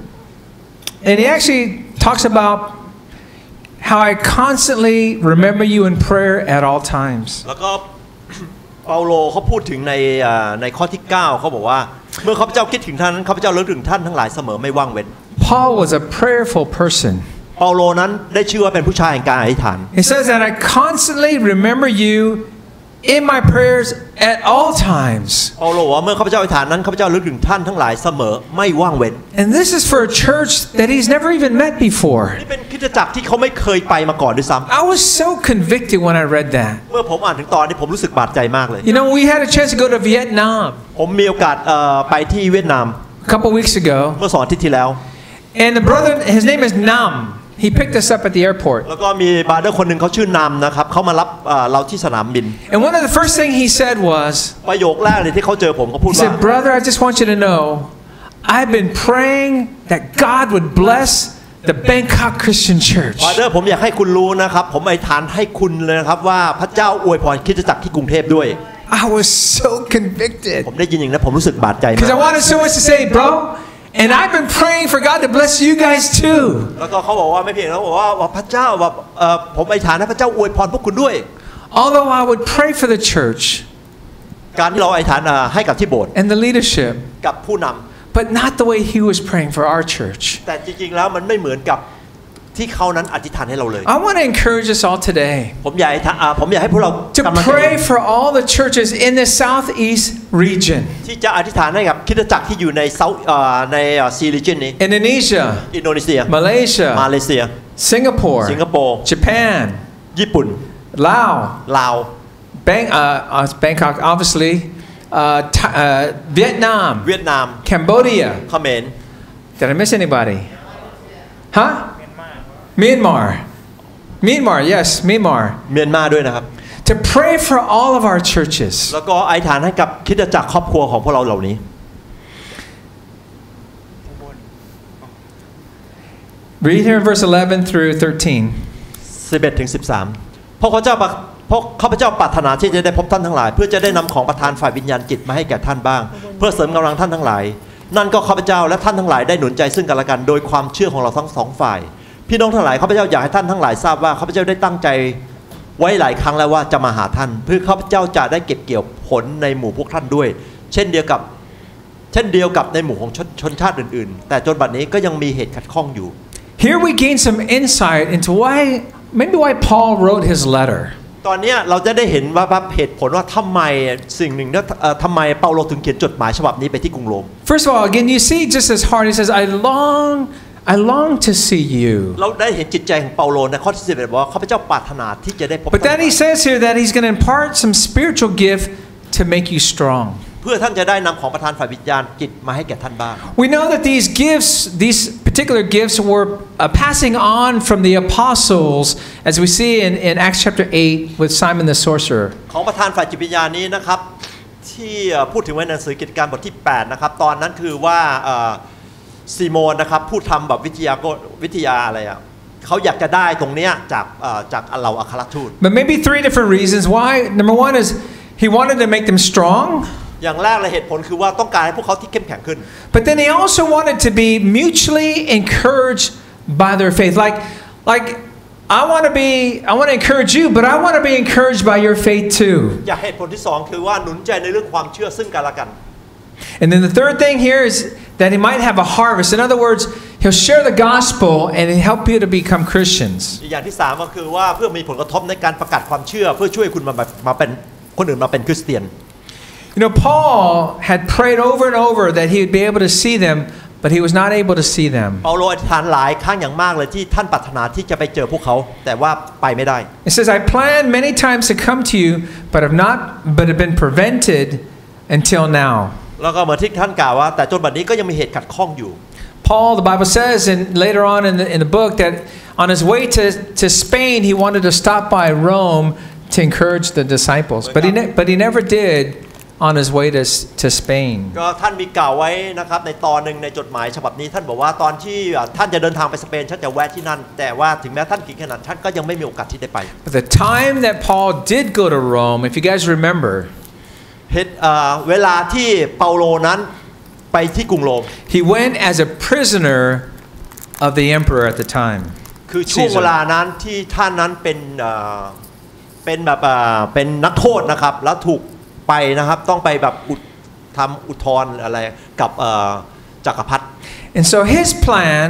and he actually talks about how I constantly remember you in prayer at all times. แล้วก็เปาโลเขาพูดถึงในข้อที่ 9เขาบอกว่าเมื่อข้าพเจ้าคิดถึงท่านข้าพเจ้าระลึกถึงท่านทั้งหลายเสมอไม่ว่างเว้น Paul was a prayerful person. เปาโลนั้นได้ชื่อว่าเป็นผู้ชายแห่งการอธิษฐาน He says that I constantly remember you in my prayers at all times. เปาโลว่าเมื่อข้าพเจ้าอธิษฐานนั้นข้าพเจ้าระลึกถึงท่านทั้งหลายเสมอไม่ว่างเว้น And this is for a church that he's never even met before. นี่เป็นคริสตจักรที่เขาไม่เคยไปมาก่อนด้วยซ้ำ I was so convicted when I read that. เมื่อผมอ่านถึงตอนนี้ผมรู้สึกบาดใจมากเลย We had a chance to go to Vietnam ผมมีโอกาสไปที่เวียดนาม a couple weeks ago. เมื่อ2 อาทิตย์ที่แล้ว And the brother, his name is Nam. He picked us up at the airport. แล้วก็มีบาร์เดอร์คนหนึ่งเขาชื่อนำนะครับเขามารับเราที่สนามบิน And one of the first thing he said was, ประโยคแรกเลยที่เขาเจอผมเขาพูด he ว่า said, "Brother, I just want you to know, I've been praying that God would bless the Bangkok Christian Church." บาร์เดอร์ผมอยากให้คุณรู้นะครับผมอธิษฐานให้คุณเลยนะครับว่าพระเจ้าอวยพรคริสตจักรที่กรุงเทพด้วย I was so convicted ผมได้ยินอย่างนั้นผมรู้สึกบาดใจมาก because I wanted so much to say, bro. And I've been praying for God to bless you guys too. แล้วก็เขาบอกว่าไม่เพียงเขาบอกว่าพระเจ้าแบบผมอธิษฐานให้พระเจ้าอวยพรพวกคุณด้วย Although I would pray for the church การที่เราอธิษฐานให้กับที่โบสถ์ and the leadership, กับผู้นำ but not the way he was praying for our church. แต่จริงๆแล้วมันไม่เหมือนกับที่เขานั้นอธิษฐานให้เราเลย I want to encourage us all today ผมอยากให้พวกเรา to pray for all the churches in the southeast region. ที่จะอธิษฐานให้กับคริสตจักรที่อยู่ในซีรีส์นี้ Indonesia, อินโดนีเซีย มา Malaysia, เลเซีย Singapore, สิงคโปร์ Japan, ญี่ปุ่น Laos, ลาว Bangkok, obviously, Vietnam, เวียดนาม Cambodia. เขมร Did I miss anybody? Huh? Myanmar, yes, Myanmar. เมียนมาด้วยนะครับ To pray for all of our churches. แล้วก็อธิษฐานให้กับคริสตจักรครอบครัวของพวกเราเหล่านี้ Read here in verse 11 through 13. 11 ถึง 13 เพราะข้าพเจ้าปรารถนาที่จะได้พบท่านทั้งหลายเพื่อจะได้นำของประทานฝ่ายวิญญาณจิตมาให้แก่ท่านบ้างเพื่อเสริมกำลังท่านทั้งหลายนั่นก็ข้าพเจ้าและท่านทั้งหลายได้หนุนใจซึ่งกันและกันโดยความเชื่อของเราทั้งสองฝ่ายพี่น้องทั้งหลายข้าพเจ้าอยากให้ท่านทั้งหลายทราบว่าข้าพเจ้าได้ตั้งใจไว้หลายครั้งแล้วว่าจะมาหาท่านเพื่อข้าพเจ้าจะได้เก็บเกี่ยวผลในหมู่พวกท่านด้วยเช่นเดียวกับในหมู่ของชนชาติอื่นๆแต่จนบัดนี้ก็ยังมีเหตุขัดข้องอยู่ Here we gain some insight into why Paul wrote his letter. ตอนนี้เราจะได้เห็นว่าเหตุผลว่าทำไมสิ่งหนึ่งทำไมเปาโลถึงเขียนจดหมายฉบับนี้ไปที่กรุงโรม First of all, again, you see just his heart. He says, I long to see you. เราได้เห็นจิตใจของเปาโลในข้อที่11บอกว่าข้าพเจ้าปรารถนาที่จะได้พบ But then he says here that he's going to impart some spiritual gift to make you strong. เพื่อท่านจะได้นำของประทานฝ่ายวิญญาณจิตมาให้แก่ท่านบ้าง We know that these particular gifts were passing on from the apostles, as we see in Acts chapter 8 with Simon the sorcerer. ของประทานฝ่ายจิตวิญญาณนี้นะครับที่พูดถึงไว้ในหนังสือกิจการบทที่8นะครับตอนนั้นคือว่าซีโมนนะครับผู้ทำแบบวิทยาอะไรอ่ะเขาอยากจะได้ตรงเนี้ยจากเหล่าอัครทูต But maybe three different reasons why. Number one is he wanted to make them strong. อย่างแรกเลยเหตุผลคือว่าต้องการให้พวกเขาที่เข้มแข็งขึ้น But then he also wanted to be mutually encouraged by their faith. Like I want to encourage you, but I want to be encouraged by your faith too. อย่างเหตุผลที่สองคือว่าหนุนใจในเรื่องความเชื่อซึ่งกันและกัน And then the third thing here is that he might have a harvest. In other words, he'll share the gospel and help you to become Christians. อย่างที่3ก็คือว่าเพื่อมีผลกระทบในการประกาศความเชื่อเพื่อช่วยคุณมาเป็นคนอื่นมาเป็นคริสเตียน You know, Paul had prayed over and over that he would be able to see them, but he was not able to see them. เปาโลอธิษฐานหลายครั้งอย่างมากเลยที่ท่านปรารถนาที่จะไปเจอพวกเขาแต่ว่าไปไม่ได้ It says, I planned many times to come to you, but have been prevented until now. แล้วก็เหมือนที่ท่านกล่าวว่าแต่จนบัดนี้ก็ยังมีเหตุขัดข้องอยู่ Paul, the Bible says, and later on in the book, that on his way to Spain, he wanted to stop by Rome to encourage the disciples, but he never did on his way to Spain. ก็ท่านมีกล่าวไว้นะครับในตอนหนึ่งในจดหมายฉบับนี้ท่านบอกว่าตอนที่ท่านจะเดินทางไปสเปนท่านจะแวะที่นั่นแต่ว่าถึงแม้ท่านกี่ขนาดท่านก็ยังไม่มีโอกาสที่ได้ไป But the time that Paul did go to Rome, if you guys remember, เวลาที่เปาโลนั้นไปที่กรุงโรม he went as a prisoner of the emperor at the time. คือช่วงเวลานั้นที่ท่านนั้นเป็นแบบเป็นนักโทษนะครับแล้วถูกไปนะครับต้องไปแบบทำอุทธรณ์อะไรกับจักรพรรดิ And so his plan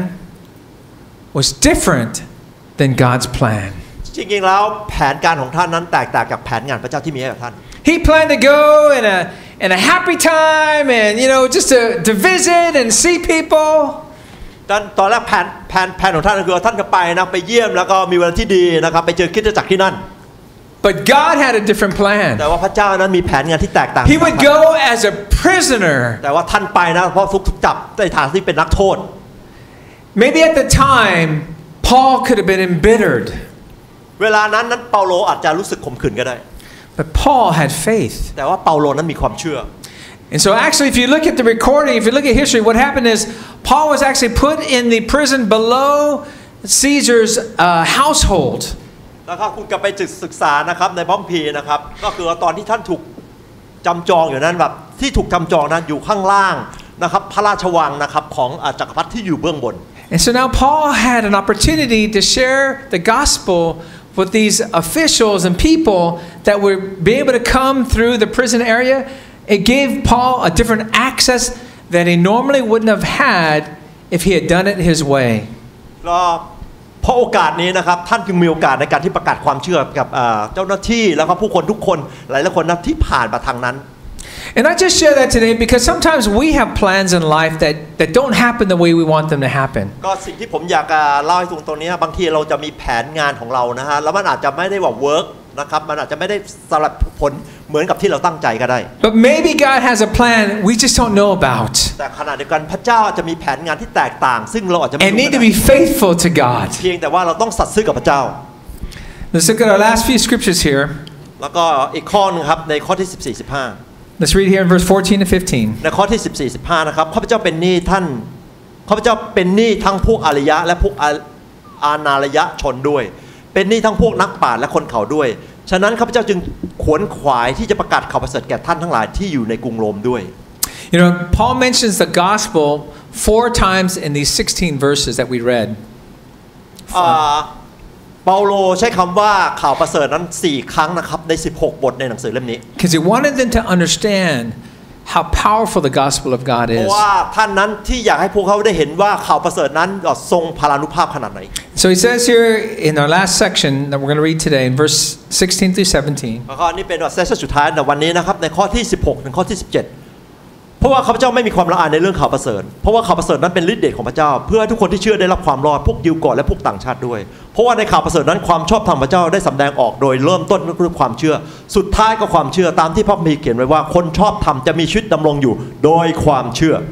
was different than God's plan. จริงๆแล้วแผนการของท่านนั้นแตกต่างจากแผนงานพระเจ้าที่มีให้กับท่าน He planned to go in a happy time and just to visit and see people. ตอนแรกแผนของท่านคือท่านจะไปนะไปเยี่ยมแล้วก็มีวันที่ดีนะครับไปเจอคริสตจักรที่นั่น But God had a different plan. แต่ว่าพระเจ้านั้นมีแผนงานที่แตกต่าง He would go as a prisoner. แต่ว่าท่านไปนะเพราะถูกจับในฐานะที่เป็นนักโทษ Maybe at the time Paul could have been embittered. เวลานั้นเปาโลอาจจะรู้สึกขมขื่นก็ได้ But Paul had faith. แต่ว่าเปาโลนั้นมีความเชื่อ And so actually if you look at the recording, if you look at history, what happened is Paul was actually put in the prison below Caesar's household. แล้วก็คุณกลับไปศึกษานะครับในพระคัมภีร์นะครับก็คือตอนที่ท่านถูกจำจองอยู่นั้นแบบที่ถูกจำจองนั้นอยู่ข้างล่างนะครับพระราชวังนะครับของจักรพรรดิที่อยู่เบื้องบน And so now Paul had an opportunity to share the gospel with these officials and people that would be able to come through the prison area. It gave Paul a different access that he normally wouldn't have had if he had done it his way. เพราะโอกาสนี้นะครับท่านจึงมีโอกาสในการที่ประกาศความเชื่อกับเจ้าหน้าที่แล้วก็ผู้คนทุกคนหลายๆคนนะที่ผ่านมาทางนั้น And I just share that today because sometimes we have plans in life that don't happen the way we want them to happen. ก็สิ่งที่ผมอยากเล่าให้ตรงนี้บางทีเราจะมีแผนงานของเรานะฮะแล้วมันอาจจะไม่ได้ว่าเวิร์กนะครับมันอาจจะไม่ได้สำเร็จผลเหมือนกับที่เราตั้งใจก็ได้ But maybe God has a plan we just don't know about. แต่ขณะเดียวกันพระเจ้าจะมีแผนงานที่แตกต่างซึ่งเราอาจจะไม่ And รู้ need to be faithful to God. เพียงแต่ว่าเราต้องสัตย์ซื่อกับพระเจ้า Let's look at our last few scriptures here. แล้วก็อีกข้อนึงครับในข้อที่14 15 Let's read here in verse 14 and 15. ในข้อที่14 15นะครับข้าพเจ้าเป็นหนี้ท่านข้าพเจ้าเป็นหนี้ทั้งพวกอารยะและพวกอาณาลยชนด้วยเป็นหนี้ทั้งพวกนักปราชญ์และคนเขาด้วยฉะนั้นข้าพเจ้าจึงขวนขวายที่จะประกาศข่าวประเสริฐแก่ท่านทั้งหลายที่อยู่ในกรุงโรมด้วย You know, Paul mentions the gospel 4 times in these 16 verses that we read. เปาโลใช้คำว่าข่าวประเสริฐนั้น4ครั้งนะครับใน16บทในหนังสือเล่มนี้ Because he wanted them to understand how powerful the gospel of God เพ is. ราะว่าท่านนั้นที่อยากให้พวกเขาได้เห็นว่าข่าวประเสริฐนั้นทรงพลานุภาพขนาดไหน So he says here in our last section that we're going to read today in verse 16 through 17. แล้วก็นี่เป็นเซสชั่นสุดท้ายในวันนี้นะครับในข้อที่16ถึงข้อที่17เพราะว่าข้าพเจ้าไม่มีความละอายในเรื่องข่าวประเสริฐเพราะว่าข่าวประเสริฐนั้นเป็นฤทธิ์เดชของพระเจ้าเพื่อให้ทุกคนที่เชื่อได้รับความรอดพวกยิวก่อนและพวกต่างชาติด้วยเพราะว่าในข่าวประเสริฐนั้นความชอบธรรมพระเจ้าได้สำแดงออกโดยเริ่มต้นด้วยความเชื่อสุดท้ายก็ความเชื่อตามที่พระคัมภีร์เขียนไว้ว่าคนชอบธรรมจะมีชีวิตดำรงอยู่โดยความเชื่อ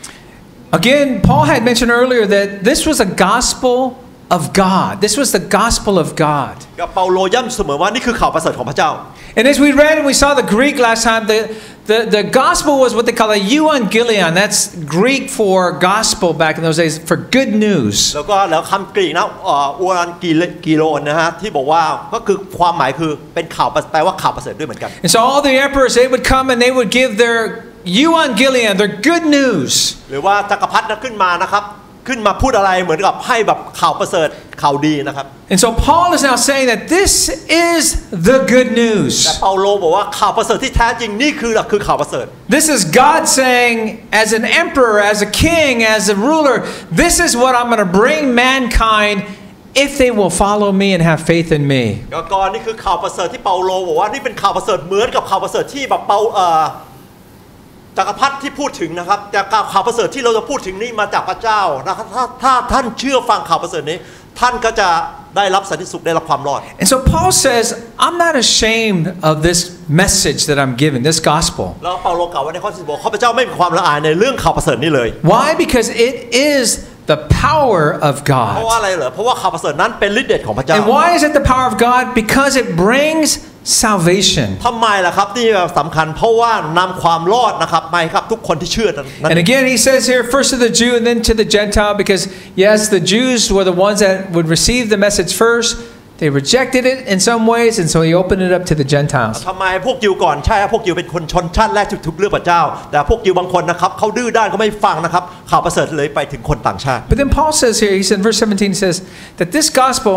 Again, Paul had mentioned earlier that this was a gospel of God. This was the gospel of God. กับเปาโลย้ำเสมอว่านี่คือข่าวประเสริฐของพระเจ้า And as we read and we saw the Greek last time, the gospel was what they call a euangelion. That's Greek for gospel back in those days, for good news. แล้วคำกรีกนะอูรันกิโลนะฮะที่บอกว่าก็คือความหมายคือเป็นข่าวแปลว่าข่าวประเสริฐด้วยเหมือนกัน And so all the emperors, they would come and they would give their euangelion, their good news. หรือว่าจักรพรรดิขึ้นมานะครับขึ้นมาพูดอะไรเหมือนกับให้แบบข่าวประเสริฐข่าวดีนะครับ And so Paul is now saying that this is the good แต่ news. เปาโลบอกว่าข่าวประเสริฐที่แท้จริงนี่คือข่าวประเสริฐ This is God saying, as an emperor, as a king, as a ruler, this is what I'm going to bring mankind if they will follow me and have faith in me. ก็นี่คือข่าวประเสริฐที่เปาโลบอกว่านี่เป็นข่าวประเสริฐเหมือนกับข่าวประเสริฐที่แบบจักรพรรดิที่พูดถึงนะครับแต่ข่าวประเสริฐที่เราจะพูดถึงนี่มาจากพระเจ้านะครับถ้าท่านเชื่อฟังข่าวประเสริฐนี้ท่านก็จะได้รับสันติสุขได้รับความรอด And so Paul says, I'm not ashamed of this message that I'm giving, this gospel. แล้วเปาโลกล่าวไว้ในข้อที่บอกข้าพเจ้าไม่มีความละอายในเรื่องข่าวประเสริฐนี้เลย Why? Because it is the power of เพราะว่า God. อะไรเหรอเพราะว่าข่าวประเสริฐนั้นเป็นฤทธิ์เดชของพระเจ้า And why is it the power of God? Because it brings salvation. ทำไมล่ะครับที่สำคัญเพราะว่านำความรอดนะครับมาให้ครับทุกคนที่เชื่อนั้น And again, he says here, first to the Jew and then to the Gentile, because yes, the Jews were the ones that would receive the message first. They rejected it in some ways, and so he opened it up to the Gentiles. ทำไมพวกยิวก่อนใช่พวกยิวเป็นคนชนชาติแรกที่ถูกเลือกพระเจ้าแต่พวกยิวบางคนนะครับเขาดื้อด้านเขาไม่ฟังนะครับข่าวประเสริฐเลยไปถึงคนต่างชาติ But then Paul says here, he said in verse 17, he says that this gospel,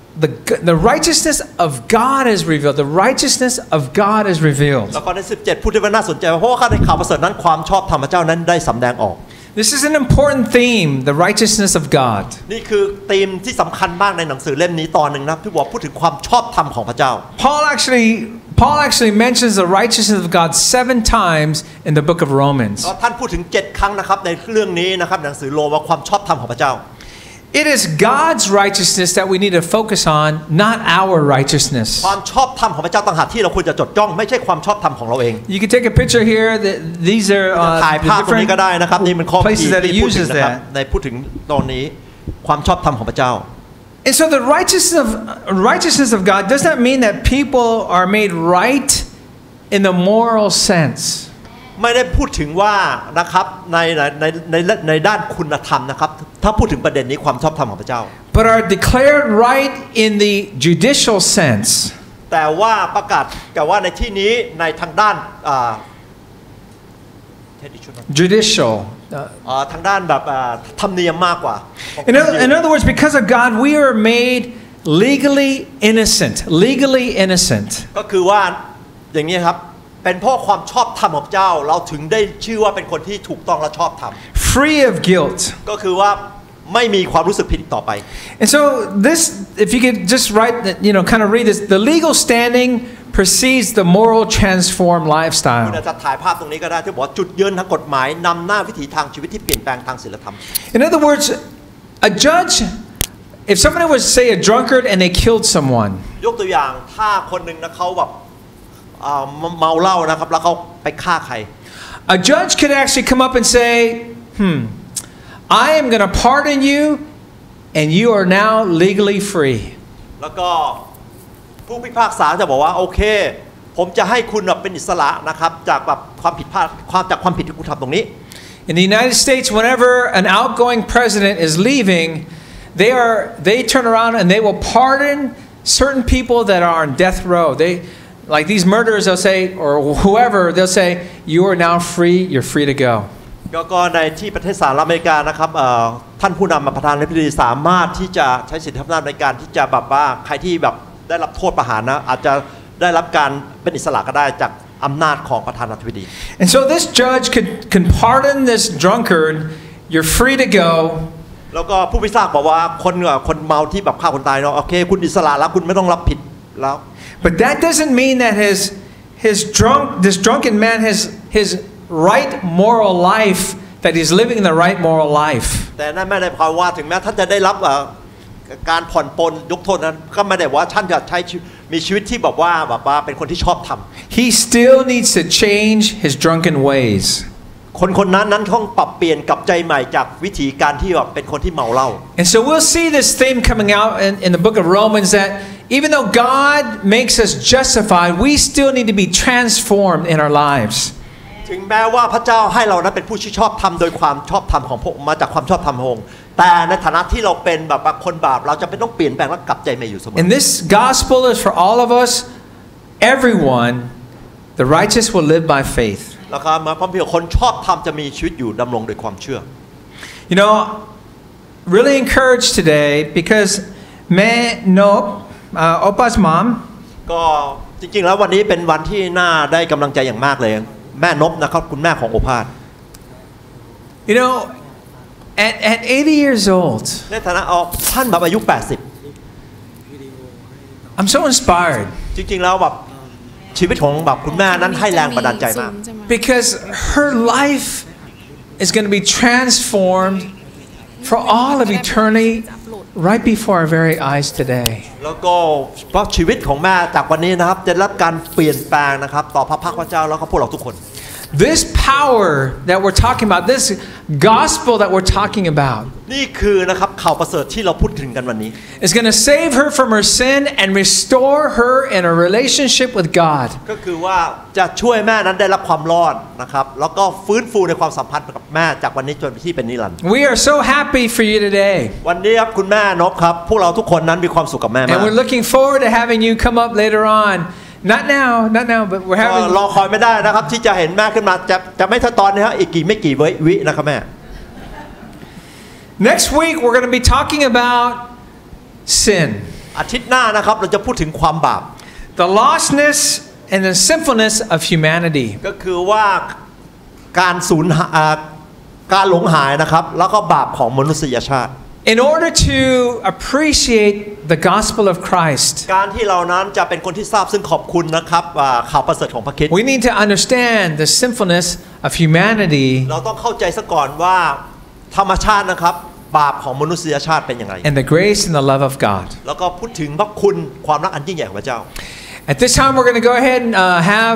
the righteousness of God is revealed. The righteousness of God is revealed. แล้วก็ใน17พูดได้ว่าน่าสนใจเพราะว่าในข่าวประเสริฐนั้นความชอบธรรมพระเจ้านั้นได้สำแดงออก This is an important theme, the righteousness of God. นี่คือธีมที่สำคัญมากในหนังสือเล่มนี้ตอนหนึ่งนะที่บอกพูดถึงความชอบธรรมของพระเจ้า Paul actually mentions the righteousness of God 7 times in the book of Romans. ท่านพูดถึง7ครั้งนะครับในเรื่องนี้นะครับหนังสือโรมว่าความชอบธรรมของพระเจ้า It is God's righteousness that we need to focus on, not our righteousness. ความชอบธรรมของพระเจ้าต่างหากที่เราควรจะจดจ้องไม่ใช่ความชอบธรรมของเราเอง You can take a picture here. These are ถ่ายภาพตรงนี้ก็ได้นะครับนี่มันข้อ places that he ที่พูดถึง uses นะครับ that. ในพูดถึงตอนนี้ความชอบธรรมของพระเจ้า And so the righteousness of God does not mean that people are made right in the moral sense. ไม่ได้พูดถึงว่านะครับในด้านคุณธรรมนะครับถ้าพูดถึงประเด็นนี้ความชอบธรรมของพระเจ้า But are declared right in the judicial sense. แต่ว่าประกาศแต่ว่าในที่นี้ในทางด้าน Judicial. ทางด้านแบบธรรมเนียมมากกว่า In other words, because of God, we are made legally innocent. Legally innocent. ก็คือว่าอย่างนี้ครับเป็นเพราะความชอบธรรมของเจ้าเราถึงได้ชื่อว่าเป็นคนที่ถูกต้องและชอบธรรม Free of guilt. ก็คือว่าไม่มีความรู้สึกผิดต่อไป And so this, if you could just write, kind of read this, the legal standing precedes the moral transformed คุณ lifestyle. อาจจะถ่ายภาพตรงนี้ก็ได้ที่บอกจุดยืนทางกฎหมายนำหน้าวิถีทางชีวิตที่เปลี่ยนแปลงทางศีลธรรม In other words, a judge if somebody was say a drunkard and they killed someone, ยกตัวอย่างถ้าคนหนึ่งนะเขาแบบเมาเหล้านะครับแล้วเขาไปฆ่าใคร a judge could actually come up and say, I am going to pardon you and you are now legally free. แล้วก็ผู้พิพากษาจะบอกว่าโอเคผมจะให้คุณเป็นอิสระนะครับจากแบบความผิดพลาดจากความผิดที่คุณทำตรงนี้ In the United States, whenever an outgoing president is leaving, they turn around and they will pardon certain people that are on death row. They like these murderers, they'll say, or whoever, they'll say, you are now free, you're free to go. ก็ในที่ประเทศสหรัฐอเมริกานะครับท่านผู้นำประธานาธิบดีสามารถที่จะใช้สิทธิอำนาจในการที่จะแบบว่าใครที่แบบได้รับโทษประหารนะอาจจะได้รับการเป็นอิสระก็ได้จากอำนาจของประธานาธิบดี And so this judge can pardon this drunkard, you're free to go. แล้วก็ผู้พิพากษาบอกว่าคนเมาที่แบบฆ่าคนตายเนาะโอเคคุณอิสระแล้วคุณไม่ต้องรับผิดแล้ว But that doesn't mean that this drunken man his right moral life, that he's living the right moral life. แต่นั่นไม่ได้ความว่าถึงแม้ท่านจะได้รับการผ่อนปลนยกโทษนั้นก็ไม่ได้ว่าท่านจะใช้มีชีวิตที่แบบว่าเป็นคนที่ชอบทำ He still needs to change his drunken ways. คนนั้นต้องปรับเปลี่ยนกลับใจใหม่จากวิธีการที่แบบเป็นคนที่เมาเหล้า And so we'll see this theme coming out in the book of Romans that even though God makes us justified, we still need to be transformed in our lives. ถึงแม้ว่าพระเจ้าให้เรานั้นเป็นผู้ชอบธรรมโดยความชอบธรรมของพระองค์มาจากความชอบธรรมของพระองค์แต่ในฐานะที่เราเป็นแบบคนบาปเราจะเป็นต้องเปลี่ยนแปลงและกลับใจใหม่อยู่เสมอ And this gospel is for all of us, everyone. The righteous will live by faith. แล้วก็มาพร้อมเพียงคนชอบธรรมจะมีชีวิตอยู่ดำรงโดยความเชื่อ You know, really encouraged today because Nop, Opa's mom, ก็จริงๆแล้ววันนี้เป็นวันที่น่าได้กำลังใจอย่างมากเลยแม่นบนะครับคุณแม่ของโอภาส You know, at 80 years old, ในฐานะท่านแบบอายุ I'm so inspired 80 จริงๆแล้วแบบชีวิตของแบบคุณแม่นั้นให้แรงบันดาลใจมาก because her life is going to be transformed for all of eternity right before our very eyes today. แล้วก็เพราะชีวิตของแม่จากวันนี้นะครับจะรับการเปลี่ยนแปลงนะครับต่อพระพักตร์พระเจ้าแล้วก็พวกเราทุกคน This power that we're talking about, this gospel that we're talking about, นี่คือนะครับข่าวประเสริฐที่เราพูดถึงกันวันนี้ is going to save her from her sin and restore her in a relationship with God. ก็คือว่าจะช่วยแม่นั้นได้รับความรอดนะครับแล้วก็ฟื้นฟูในความสัมพันธ์กับแม่จากวันนี้จนที่เป็นนิรันดร์ We are so happy for you today. วันนี้ครับคุณแม่นบครับพวกเราทุกคนนั้นมีความสุขกับแม่มาก And we're looking forward to having you come up later on. Not now, but we're having. รอคอยไม่ได้นะครับที่จะเห็นแม่ขึ้นมาจะไม่ทันตอนนี้ฮะอีกไม่กี่วินะครับแม่ Next week we're going to be talking about sin. อาทิตย์หน้านะครับเราจะพูดถึงความบาป The lostness and the sinfulness of humanity. ก็คือว่าการหลงหายนะครับแล้วก็บาปของมนุษยชาติ In order to appreciate the gospel of Christ, การที่เรานั้นจะเป็นคนที่ทราบซึ่งขอบคุณนะครับข่าวประเสริฐของพระคริสต์ we need to understand the sinfulness of humanity เราต้องเข้าใจซะก่อนว่าธรรมชาตินะครับบาปของมนุษยชาติเป็นอย่างไร and the grace and the love of God. แล้วก็พูดถึงพระคุณความรักอันยิ่งใหญ่ของพระเจ้า At this time we're going to go ahead and have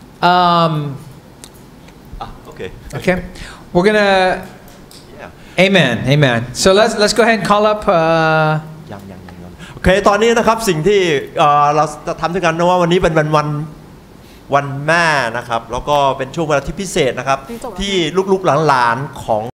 okay. We're going to Amen. So let's go ahead and call up ยังโอเคตอนนี้นะครับสิ่งที่เราจะทำด้วยกันนะว่าวันนี้เป็นวันแม่นะครับแล้วก็เป็นช่วงเวลาที่พิเศษนะครับที่ลูกๆหลานๆของ